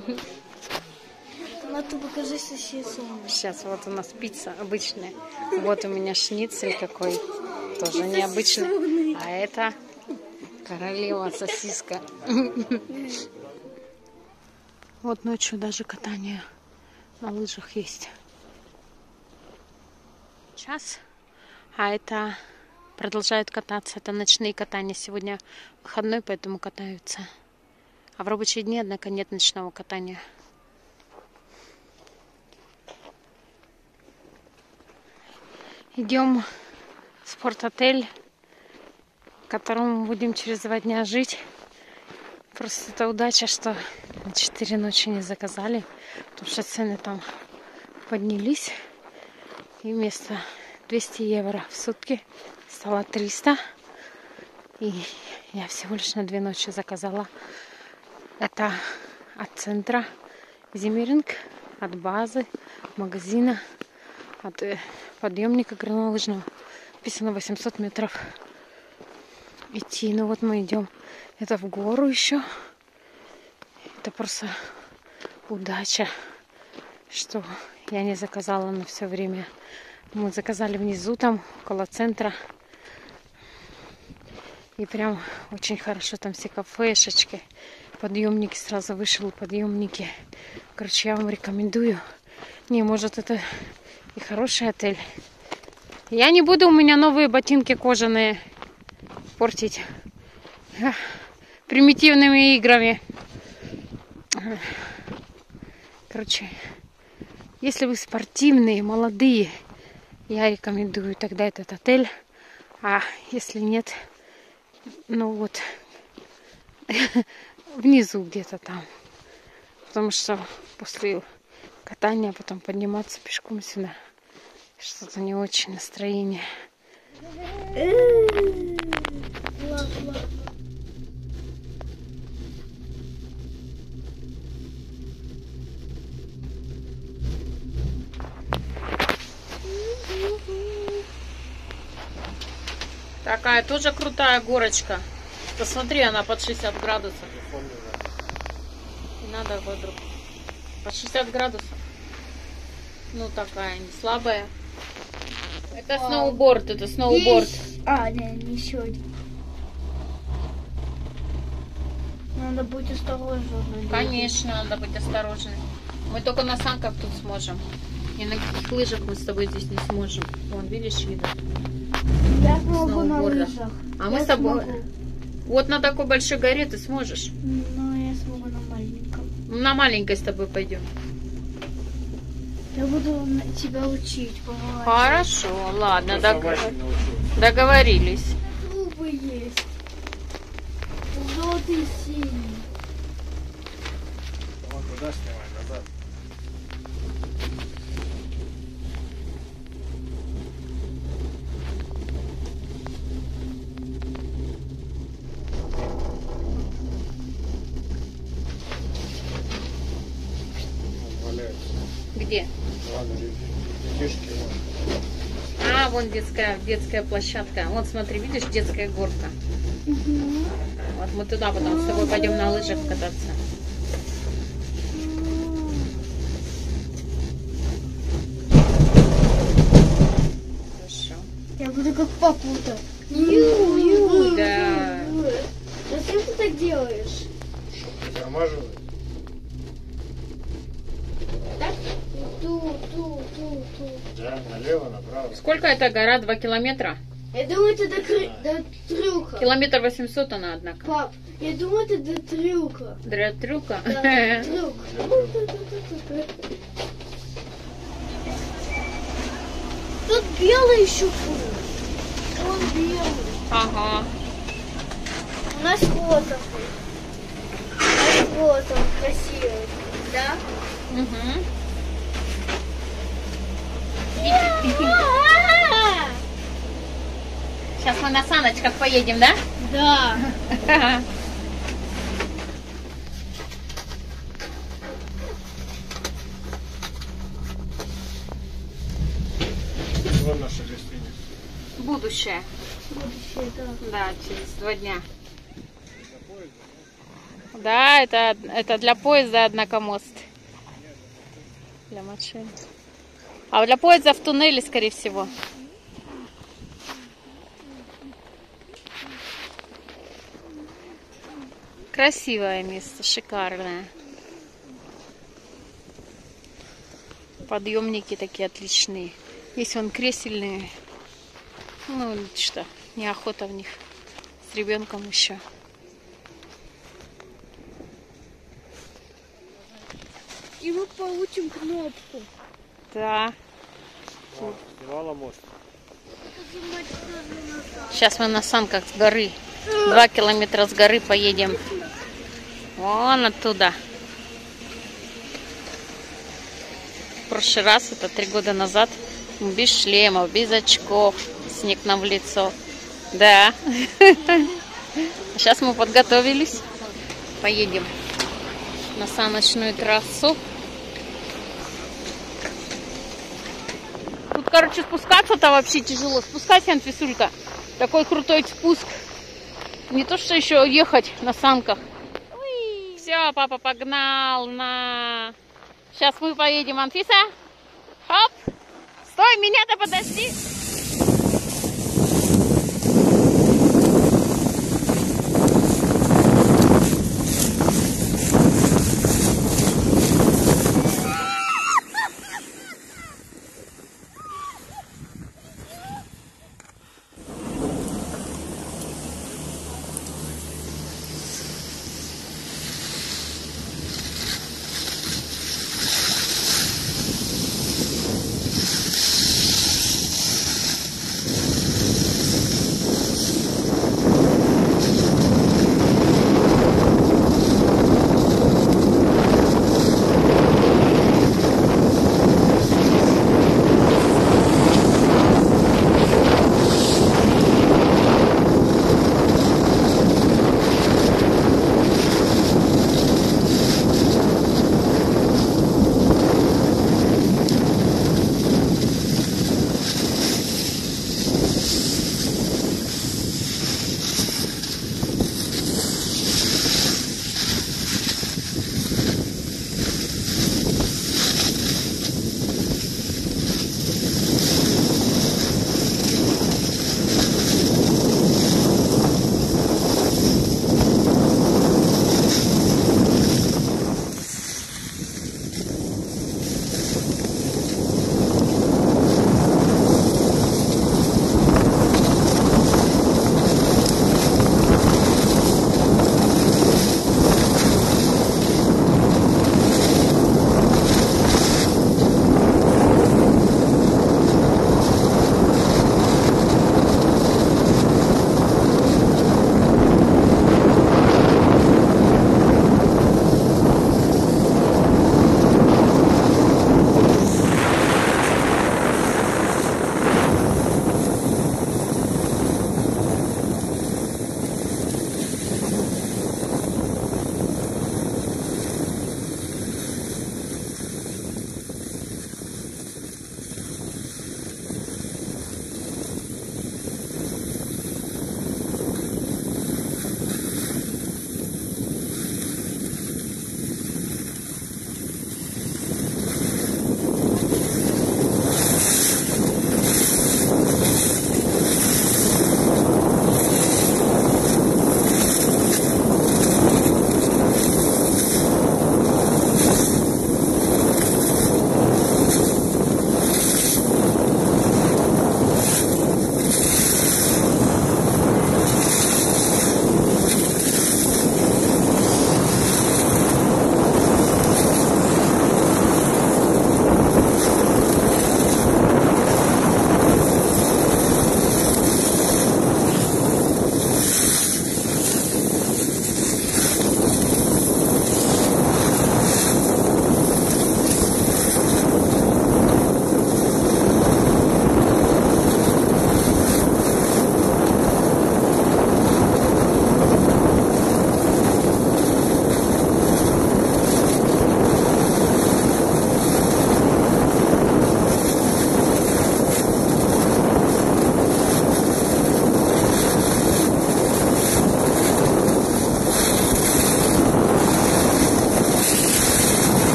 Ну, ты покажи сосиску. Сейчас вот у нас пицца обычная. Вот у меня шницель какой. Тоже необычный. А это королева сосиска. Вот ночью даже катание на лыжах есть. Час. А это продолжают кататься. Это ночные катания. Сегодня выходной, поэтому катаются. А в рабочие дни, однако, нет ночного катания. Идем в спортотель, в котором мы будем через 2 дня жить. Просто это удача, что на 4 ночи не заказали, потому что цены там поднялись. И вместо 200 евро в сутки стало 300. И я всего лишь на 2 ночи заказала. Это от центра Зиммеринг, от базы, магазина, от подъемника горнолыжного. Написано 800 метров идти. Ну вот мы идем. Это в гору еще. Это просто удача, что я не заказала на все время. Мы заказали внизу, там, около центра. И прям очень хорошо. Там все кафешечки. Подъемники сразу вышел. Подъемники. Короче, я вам рекомендую. Не, может, это и хороший отель. Я не буду, у меня новые ботинки кожаные, портить примитивными играми. Короче, если вы спортивные, молодые, я рекомендую тогда этот отель. А если нет, ну вот, внизу где-то там. Потому что после катания потом подниматься пешком сюда. Что-то не очень настроение. Такая тоже крутая горочка. Посмотри, она под 60 градусов. Не надо вдруг. Под 60 градусов. Ну, такая не слабая. Это сноуборд, это сноуборд. Не сегодня. Надо быть осторожным. Конечно, надо быть осторожным. Мы только на санках тут сможем. И на каких лыжах мы с тобой здесь не сможем. Вон, видишь, видно? Я смогу на лыжах. А мы с тобой... Вот на такой большой горе ты сможешь. Ну, я смогу на маленьком. На маленькой с тобой пойдем. Я буду тебя учить, помогать. Хорошо, ладно, договорились. Зубы есть. Желтый, синий. Вон туда снимай, назад. Где? Ладно, детишки. А, вон детская площадка. Вот смотри, видишь, детская горка. Угу. Вот мы туда потом с тобой пойдем на лыжах кататься. Хорошо. Я буду как попута. Да. Зачем ты так делаешь? Притормаживай. Так? Ту. Да, налево, направо. Сколько эта гора? 2 километра? Я думаю, это до трюка. Километр 800 она, однако. Пап, я думаю, это до трюка. Для трюка? Да, трюк. Тут белый еще был. Он белый. Ага. У нас вот такой. У нас вот он красивый. Да? Угу. Сейчас мы на саночках поедем, да? Да. Вот наша гостиница. Будущее. Будущее, да. Да, через 2 дня. Да, это для поезда однокомост. Для машин. А для поезда в туннеле, скорее всего. Красивое место, шикарное. Подъемники такие отличные. Есть вон кресельные. Ну, что, неохота в них. С ребенком еще. И мы получим кнопку. Да. Снимала мост. Сейчас мы на санках с горы. 2 километра с горы поедем. Вон оттуда. В прошлый раз, это 3 года назад, мы без шлемов, без очков. Снег нам в лицо. Да. Сейчас мы подготовились. Поедем на саночную трассу. Тут, короче, спускаться-то вообще тяжело. Спускайся, Анфисулька. Такой крутой спуск. Не то, что еще ехать на санках. Все, папа погнал на... Сейчас мы поедем, Анфиса. Хоп. Стой, меня-то подожди.